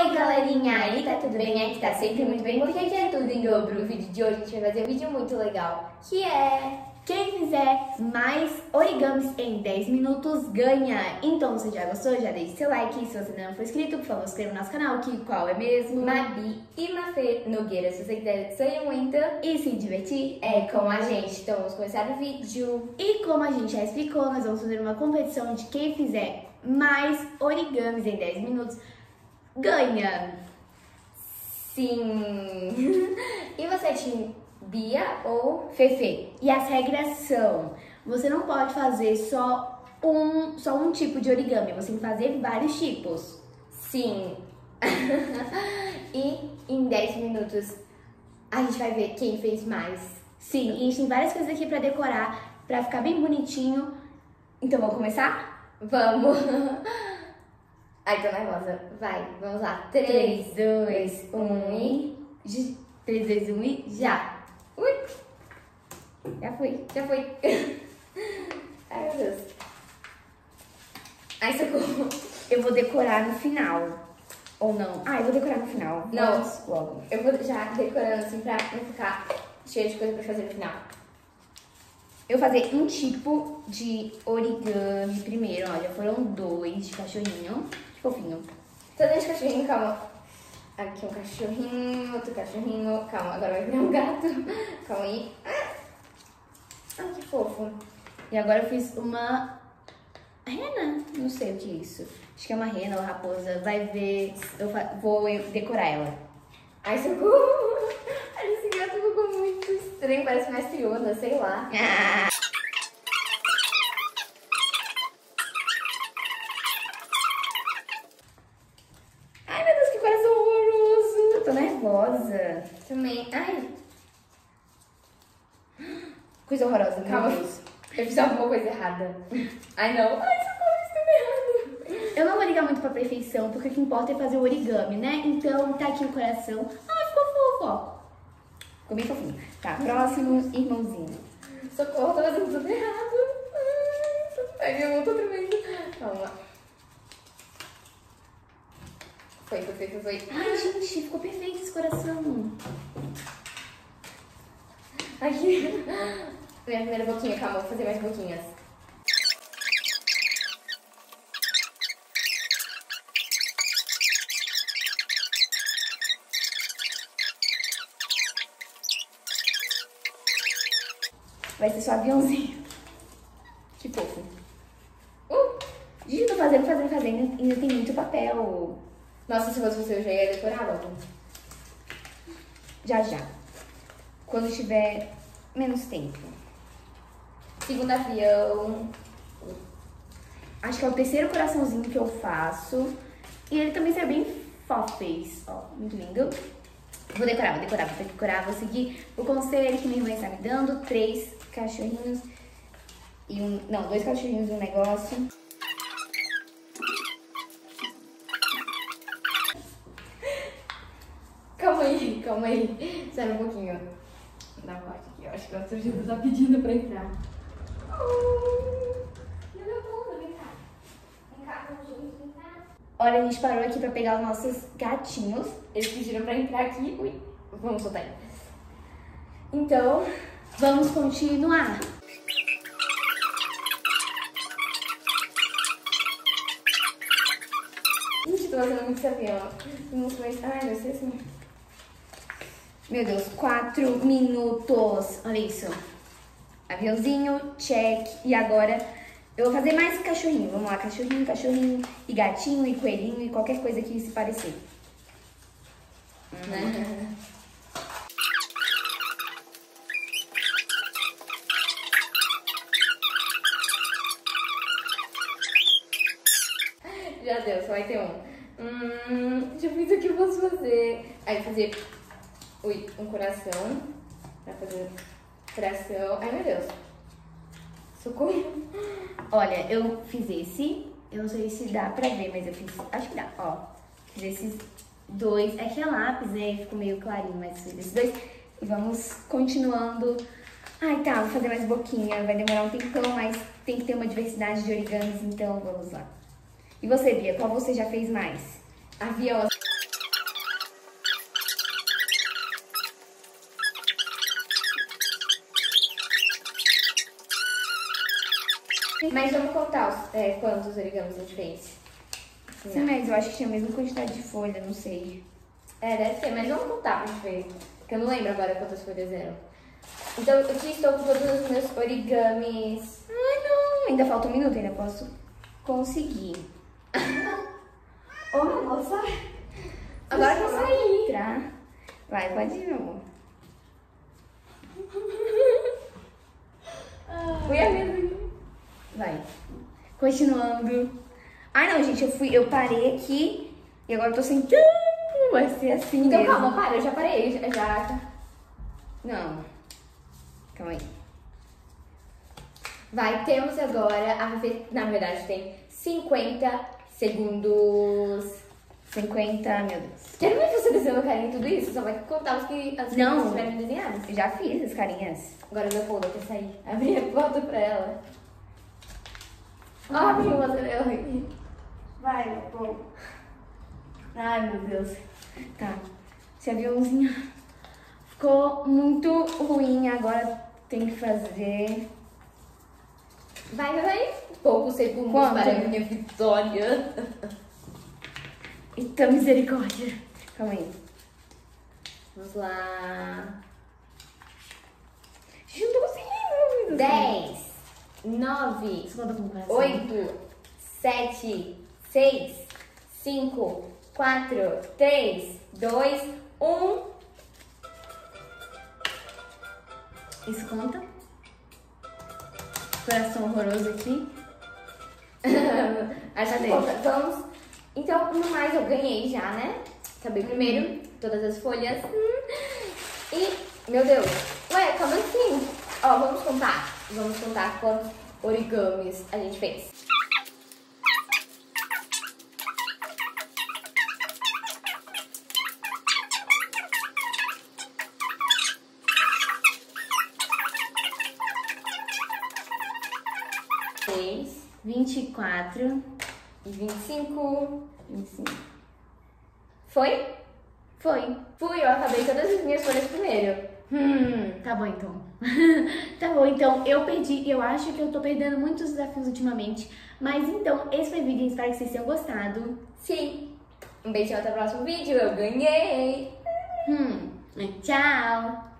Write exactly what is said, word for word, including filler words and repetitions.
Oi galerinha, aí tá tudo bem? Aqui tá sempre muito bem, porque aqui é tudo em dobro. O vídeo de hoje a gente vai fazer um vídeo muito legal, que é quem fizer mais origamis em dez minutos ganha. Então você já gostou? Já deixe seu like. Se você ainda não for inscrito, por favor, se inscreva no nosso canal, que qual é mesmo? Mabi e Mafê Nogueira. Se você quiser sonhar muito e se divertir, é com a gente. Então vamos começar o vídeo. E como a gente já explicou, nós vamos fazer uma competição de quem fizer mais origamis em dez minutos ganha. Sim. E você, time Bia ou Fefe? E as regras são: você não pode fazer só um, só um tipo de origami, você tem que fazer vários tipos. Sim. E em dez minutos a gente vai ver quem fez mais. Sim, e a gente tem várias coisas aqui pra decorar, pra ficar bem bonitinho. Então vamos começar? Vamos! Ai, tô nervosa. Vai, vamos lá. três, dois, um e... três, dois, um e já! Ui! Já fui, já fui. Ai, meu Deus. Ai, socorro. Eu vou decorar no final. Ou não? Ah, eu vou decorar no final. Não, vamos logo. Eu vou já decorando assim pra não ficar cheio de coisa pra fazer no final. Eu vou fazer um tipo de origami primeiro, ó. Já foram dois de cachorrinho. Que fofinho. Tô dentro de cachorrinho, calma. Aqui um cachorrinho, outro cachorrinho. Calma, agora vai virar um gato. Calma aí. Ai, que fofo. E agora eu fiz uma rena. Não sei o que é isso. Acho que é uma rena ou raposa. Vai ver. Eu vou decorar ela. Ai, socorro. Ai, esse gato ficou muito estranho. Parece mais Fiona, sei lá. Ah. Ai, meu Deus, que coração horroroso. Eu tô nervosa. Também. Ai. Coisa horrorosa, meu Calma. Deus. Eu fiz alguma coisa errada. Ai, não. Ai, socorro, isso tá errado. Eu não vou ligar muito pra perfeição, porque o que importa é fazer o origami, né? Então, tá aqui o coração. Ai, ficou fofo, ó. Ficou bem fofinho. Tá, próximo irmãozinho. Socorro, tô fazendo tudo errado. Ai, minha mão tá tremendo. Calma. Foi, foi, foi, foi. Ai, gente, ficou perfeito esse coração. Aqui. Minha primeira boquinha, calma, vou fazer mais boquinhas. Vai ser só aviãozinho. Que fofo. Uh! Gente, eu tô fazendo, fazendo, fazendo. Ainda tem muito papel. Nossa, se fosse você, eu já ia decorar logo. Já, já. Quando tiver menos tempo. Segundo avião. Acho que é o terceiro coraçãozinho que eu faço. E ele também sai bem fofes. Ó, muito lindo. Vou decorar, vou decorar, vou decorar, vou seguir o conselho que minha irmã está me dando. Três cachorrinhos e um... Não, dois cachorrinhos e um negócio. Calma aí, calma aí. Sai um pouquinho. Dá uma parte aqui, eu acho que a outra gente tá pedindo pra entrar. Olha, a gente parou aqui pra pegar os nossos gatinhos. Eles pediram pra entrar aqui. Ui, vamos soltar ele. Então, vamos continuar. Gente, tô fazendo muito avião. Vamos começar. Ai, vai ser assim. Meu Deus, quatro minutos. Olha isso. Aviãozinho, check. E agora eu vou fazer mais cachorrinho. Vamos lá, cachorrinho, cachorrinho, e gatinho, e coelhinho, e qualquer coisa que se parecer. Uhum. Já deu, só vai ter um. Hum, deixa eu ver o que eu posso fazer. Aí, fazer... Ui, um coração. Pra fazer coração. Ai, meu Deus. Socorro. Olha, eu fiz esse. Eu não sei se dá pra ver, mas eu fiz... Acho que dá, ó. Fiz esses dois. É que é lápis, né? Ficou meio clarinho, mas fiz esses dois. E vamos continuando. Ai, tá, vou fazer mais boquinha. Vai demorar um tempão, mas tem que ter uma diversidade de origamis, então vamos lá. E você, Bia, qual você já fez mais? Avião. Mas vamos contar os, é, quantos origamis a gente fez. Sim, mas eu acho que tinha a mesma quantidade de folha, não sei. É, deve ser, mas vamos contar pra gente ver. Porque eu não lembro agora quantas folhas eram. Então, eu aqui estou com todos os meus origamis. Ai, não. Ainda falta um minuto, ainda posso conseguir. Ô, meu amor, sai. Agora eu vou sair. Entrar. Vai, pode ir, meu amor. Fui a minha. Vai. Continuando. Ai, não, gente, eu fui, eu parei aqui e agora eu tô sentando. Vai ser assim Então, mesmo. calma, para, eu já parei. Já, já... Não. Calma aí. Vai, temos agora, a Fê, na verdade, tem cinquenta segundos. cinquenta, meu Deus. Quero ver você desenhando carinha e tudo isso, só vai contar os que as Não. que estiverem desenhadas. Eu já fiz as carinhas. Agora meu povo quer sair. Abri a foto pra ela. Ah, abriu uma dela aqui. Vai, meu povo. Ai, meu Deus. Tá. Esse aviãozinho ficou muito ruim. Agora tem que fazer... Vai, vai, vai. Poucos segundos Quanto? para a minha vitória. Eita, misericórdia. Calma aí. Vamos lá. Gente, eu não tô conseguindo. dez, nove, Só conta com o coração. oito, sete, seis, cinco, quatro, três, dois, um. Isso conta? Coração horroroso aqui. Acho que conta. Vamos. Então, no mais, eu ganhei já, né? Acabei primeiro, todas as folhas. E, meu Deus. Ué, como assim? Ó, vamos contar. Vamos contar quantos origamis a gente fez. Seis, vinte e quatro. e vinte e cinco. vinte e cinco. Foi? Foi. Fui, eu acabei todas as minhas folhas primeiro. Hum, tá bom então. Tá bom, então eu perdi. Eu acho que eu tô perdendo muitos desafios ultimamente. Mas então, esse foi o vídeo. Espero que vocês tenham gostado. Sim. Um beijão, até o próximo vídeo. Eu ganhei. Hum, tchau.